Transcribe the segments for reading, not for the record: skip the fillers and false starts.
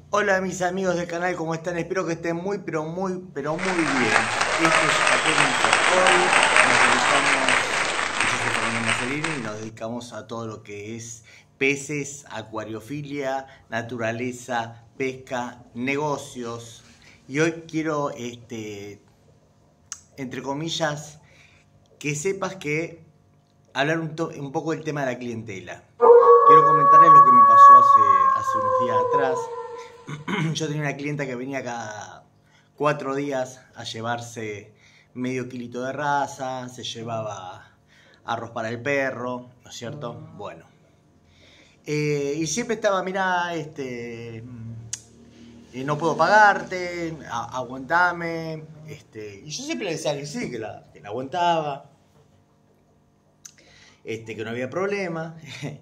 Hola mis amigos del canal, ¿cómo están? Espero que estén muy bien. Esto es Académico. Hoy yo soy Fernando Mazzarini y nos dedicamos a todo lo que es peces, acuariofilia, naturaleza, pesca, negocios. Y hoy quiero, entre comillas, que sepas que hablar un poco del tema de la clientela. Quiero comentarles lo que me pasó hace unos días atrás. Yo tenía una clienta que venía cada 4 días a llevarse medio kilito de raza, se llevaba arroz para el perro, ¿no es cierto? Bueno. Y siempre estaba, mirá, no puedo pagarte, aguantame. Y yo siempre le decía que sí, que la aguantaba, que no había problema.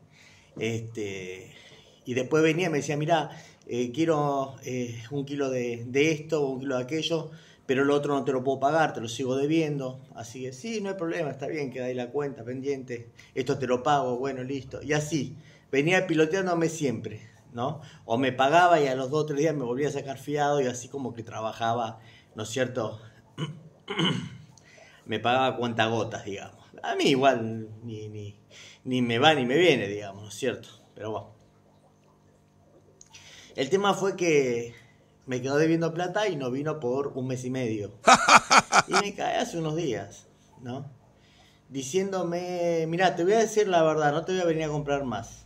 Y después venía y me decía, mirá, quiero 1 kilo de esto, 1 kilo de aquello, pero lo otro no te lo puedo pagar, te lo sigo debiendo. Así que sí, no hay problema, está bien, queda ahí la cuenta pendiente, esto te lo pago, bueno, listo. Y así, venía piloteándome siempre, ¿no? O me pagaba y a los 2 o 3 días me volvía a sacar fiado y así como que trabajaba, ¿no es cierto? Me pagaba cuentagotas, digamos. A mí igual ni me va ni me viene, digamos, ¿no es cierto? Pero bueno. El tema fue que me quedó debiendo plata y no vino por 1 mes y medio. Y me cae hace unos días, ¿no? Diciéndome, mira, te voy a decir la verdad, no te voy a venir a comprar más.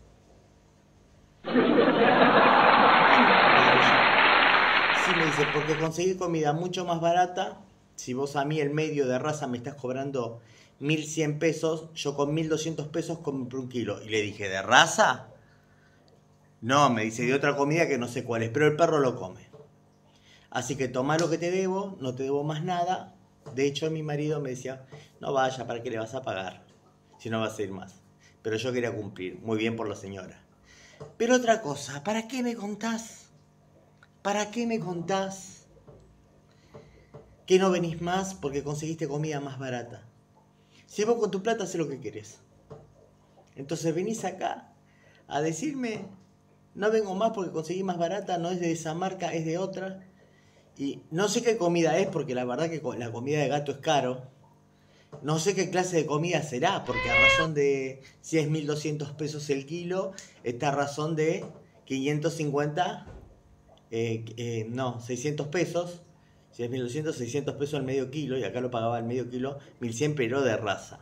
Sí, me dice, porque conseguí comida mucho más barata. Si vos a mí el medio de raza me estás cobrando 1.100 pesos, yo con 1.200 pesos compro 1 kilo. Y le dije, ¿de raza? No, me dice, de otra comida que no sé cuál es, pero el perro lo come. Así que toma lo que te debo, no te debo más nada. De hecho, mi marido me decía, no vaya, ¿para qué le vas a pagar? Si no vas a ir más. Pero yo quería cumplir, muy bien por la señora. Pero otra cosa, ¿para qué me contás? ¿Para qué me contás que no venís más porque conseguiste comida más barata? Si vos con tu plata haces lo que querés. Entonces venís acá a decirme, no vengo más porque conseguí más barata, no es de esa marca, es de otra. Y no sé qué comida es, porque la verdad que la comida de gato es caro. No sé qué clase de comida será, porque a razón de si es 1.200 pesos el kilo, está a razón de 550, no, 600 pesos. Si es 1.200, 600 pesos el medio kilo, y acá lo pagaba el medio kilo, 1.100 pero de raza.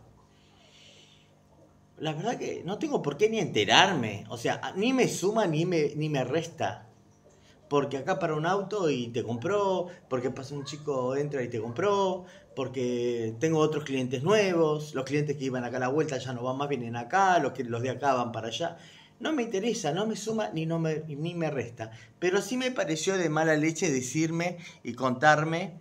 La verdad que no tengo por qué ni enterarme, o sea, ni me suma ni me resta. Porque acá para un auto y te compró, porque pasa un chico, entra y te compró, porque tengo otros clientes nuevos, los clientes que iban acá a la vuelta ya no van más, vienen acá, los de acá van para allá. No me interesa, no me suma ni me resta. Pero sí me pareció de mala leche decirme y contarme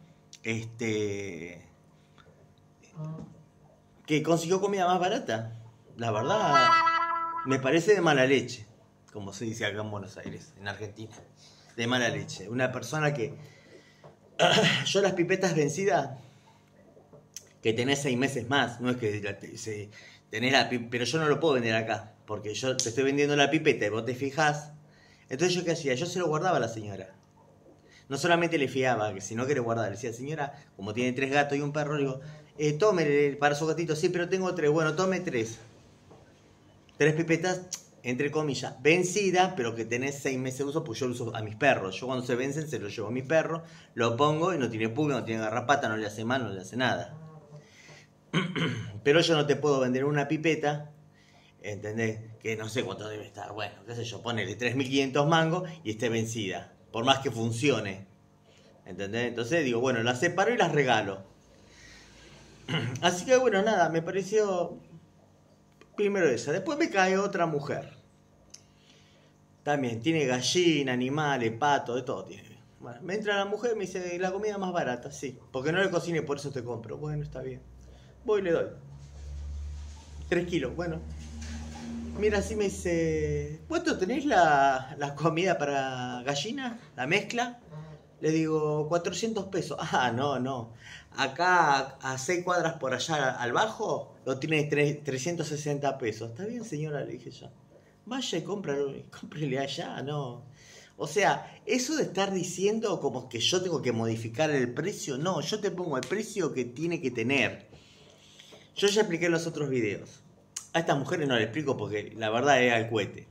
que consiguió comida más barata. La verdad, me parece de mala leche, como se dice acá en Buenos Aires, en Argentina. De mala leche. Una persona que... Yo las pipetas vencidas, que tenés 6 meses más, no es que tenés pero yo no lo puedo vender acá, porque yo te estoy vendiendo la pipeta y vos te fijás. Entonces yo qué hacía, yo se lo guardaba a la señora. No solamente le fiaba, sino que le guardaba. Le decía, señora, como tiene 3 gatos y un perro, le digo, tome para su gatito, sí, pero tengo 3, bueno, tome 3. 3 pipetas, entre comillas, vencida, pero que tenés 6 meses de uso, pues yo lo uso a mis perros. Yo cuando se vencen se lo llevo a mi perro, lo pongo y no tiene pulga, no tiene garrapata, no le hace mal, no le hace nada. Pero yo no te puedo vender una pipeta, ¿entendés? Que no sé cuánto debe estar, bueno, qué sé yo, ponele 3.500 mangos y esté vencida, por más que funcione, ¿entendés? Entonces digo, bueno, las separo y las regalo. Así que bueno, nada, me pareció primero esa. Después me cae otra mujer. También tiene gallina, animales, pato, de todo tiene. Bueno, me entra la mujer y me dice, la comida más barata, sí. Porque no le cocine, por eso te compro. Bueno, está bien. Voy y le doy. 3 kilos, bueno. Mira, así me dice, ¿cuánto tenés la comida para gallina? ¿La mezcla? Le digo, 400 pesos. Ah, no, no. Acá a 6 cuadras por allá al bajo lo tiene 360 pesos. ¿Está bien, señora? Le dije yo. Vaya y cómprele allá, no. O sea, eso de estar diciendo como que yo tengo que modificar el precio, no, yo te pongo el precio que tiene que tener. Yo ya expliqué en los otros videos. A estas mujeres no le explico porque la verdad es al cohete.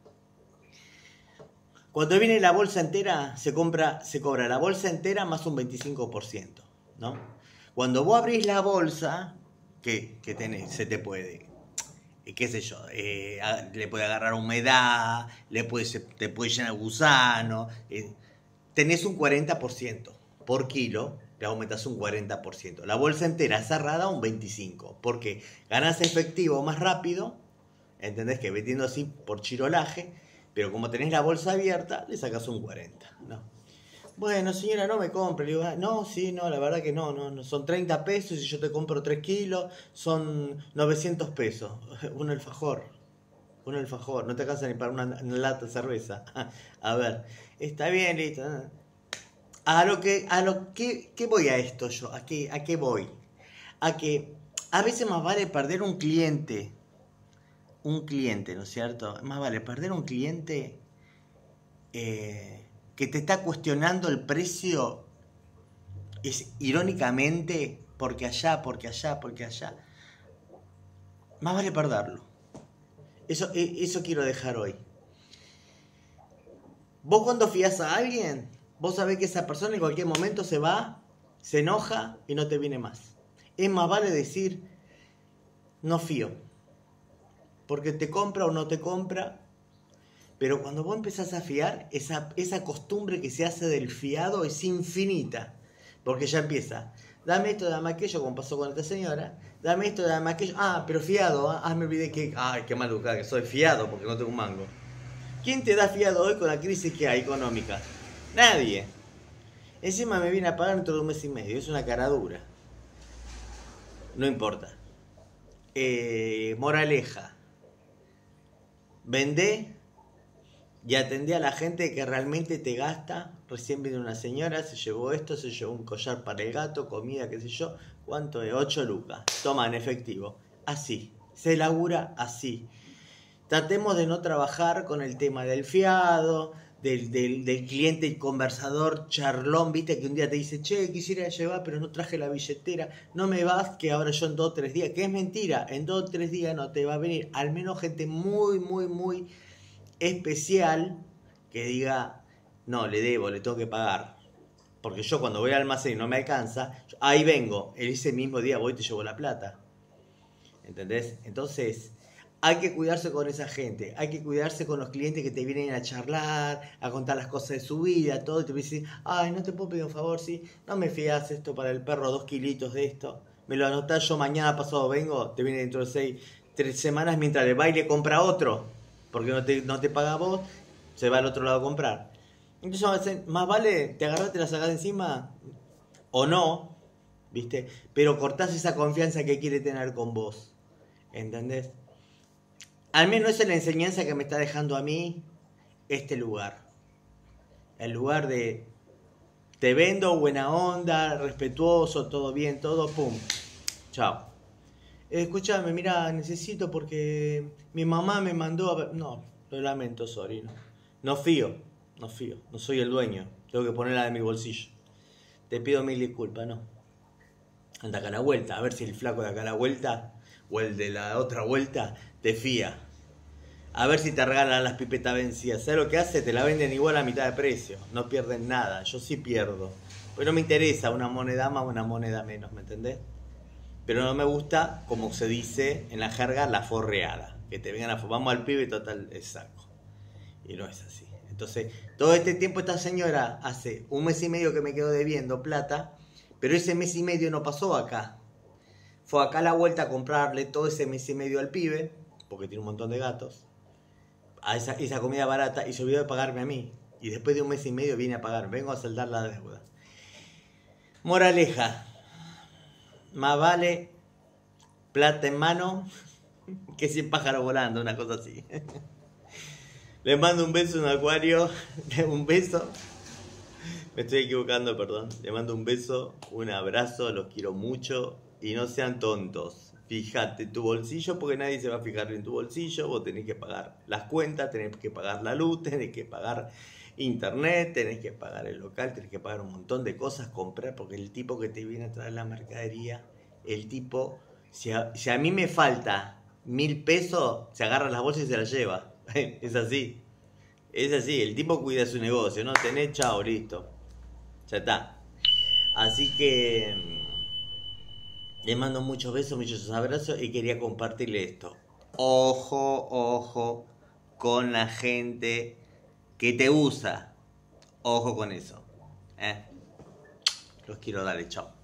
Cuando viene la bolsa entera, se cobra la bolsa entera más un 25%, ¿no? Cuando vos abrís la bolsa, ¿qué tenés? Se te puede, qué sé yo, le puede agarrar humedad, te puede llenar gusano, tenés un 40% por kilo, te aumentas un 40%. La bolsa entera cerrada un 25%, porque ganás efectivo más rápido, ¿entendés? Que vendiendo así por chirolaje, pero como tenés la bolsa abierta, le sacas un 40%, ¿no? Bueno, señora, no me compre. Le digo, no, sí, no, la verdad que no, son 30 pesos y yo te compro 3 kilos, son 900 pesos. Un alfajor, no te alcanza ni para una lata de cerveza. A ver, está bien, listo. ¿Qué voy a esto yo? ¿A qué voy? A que a veces más vale perder un cliente, ¿no es cierto? Más vale perder un cliente que te está cuestionando el precio, es irónicamente, porque allá, porque allá, porque allá. Más vale perderlo. Eso quiero dejar hoy. Vos cuando fías a alguien, vos sabés que esa persona en cualquier momento se va, se enoja y no te viene más. Es más vale decir, no fío, porque te compra o no te compra. Pero cuando vos empezás a fiar, esa costumbre que se hace del fiado es infinita. Porque ya empieza, dame esto, dame aquello, como pasó con esta señora, dame esto, dame aquello, pero fiado, me olvidé que, qué mal educada que soy, fiado porque no tengo un mango. ¿Quién te da fiado hoy con la crisis que hay económica? Nadie. Encima me viene a pagar dentro de un mes y medio, es una cara dura. No importa. Moraleja. Vendé y atendé a la gente que realmente te gasta. Recién vino una señora, se llevó esto, se llevó un collar para el gato, comida, qué sé yo. ¿Cuánto es? 8 lucas. Toma en efectivo. Así. Se labura así. Tratemos de no trabajar con el tema del fiado, del cliente y conversador charlón, viste, que un día te dice, che, quisiera llevar, pero no traje la billetera, no me vas, que ahora yo en 2 o 3 días, que es mentira, en 2 o 3 días no te va a venir, al menos gente muy, muy, muy especial que diga, no, le debo, le tengo que pagar. Porque yo cuando voy al almacén y no me alcanza, ahí vengo, ese mismo día voy y te llevo la plata. ¿Entendés? Entonces, hay que cuidarse con esa gente, hay que cuidarse con los clientes que te vienen a charlar, a contar las cosas de su vida, todo, y te dicen, ay, no te puedo pedir un favor, sí, no me fías esto para el perro, 2 kilitos de esto, me lo anotás, yo mañana pasado vengo, te viene dentro de 3 semanas, mientras el baile compra otro, porque no te paga vos, se va al otro lado a comprar. Entonces, más vale, te agarrás, te la sacás de encima, o no, ¿viste? Pero cortás esa confianza que quiere tener con vos, ¿entendés? Al menos esa es la enseñanza que me está dejando a mí este lugar. El lugar de te vendo, buena onda, respetuoso, todo bien, todo, pum. Chao. Escúchame, mira, necesito porque mi mamá me mandó a ver. No, lo lamento, sorry. No fío, no soy el dueño. Tengo que ponerla de mi bolsillo. Te pido mil disculpas, no. Anda acá a la vuelta, a ver si el flaco de acá a la vuelta o el de la otra vuelta te fía. A ver si te regalan las pipetas vencidas. ¿Sabes lo que hace? Te la venden igual a mitad de precio. No pierden nada. Yo sí pierdo. Pues no me interesa una moneda más o una moneda menos, ¿me entendés? Pero no me gusta, como se dice en la jerga, la forreada. Que te vengan a vamos al pibe y total es saco. Y no es así. Entonces, todo este tiempo esta señora hace 1 mes y medio que me quedó debiendo plata, pero ese mes y medio no pasó acá. Fue acá a la vuelta a comprarle todo ese mes y medio al pibe, porque tiene un montón de gatos, a esa comida barata, y se olvidó de pagarme a mí. Y después de 1 mes y medio viene a pagar. Vengo a saldar la deuda. Moraleja. Más vale plata en mano que 100 pájaros volando, una cosa así. Les mando un beso, un acuario. Un beso. Me estoy equivocando, perdón. Les mando un beso, un abrazo, los quiero mucho. Y no sean tontos. Fíjate tu bolsillo porque nadie se va a fijar en tu bolsillo. Vos tenés que pagar las cuentas, tenés que pagar la luz, tenés que pagar internet, tenés que pagar el local, tenés que pagar un montón de cosas, comprar, porque el tipo que te viene a traer la mercadería, el tipo, si a mí me falta 1.000 pesos, se agarra las bolsas y se las lleva. Es así, es así, el tipo cuida su negocio, ¿no? Tenés, chao, listo, ya está. Así que le mando muchos besos, muchos abrazos y quería compartirle esto. Ojo, ojo con la gente que te usa. Ojo con eso. ¿Eh? Los quiero darle chao.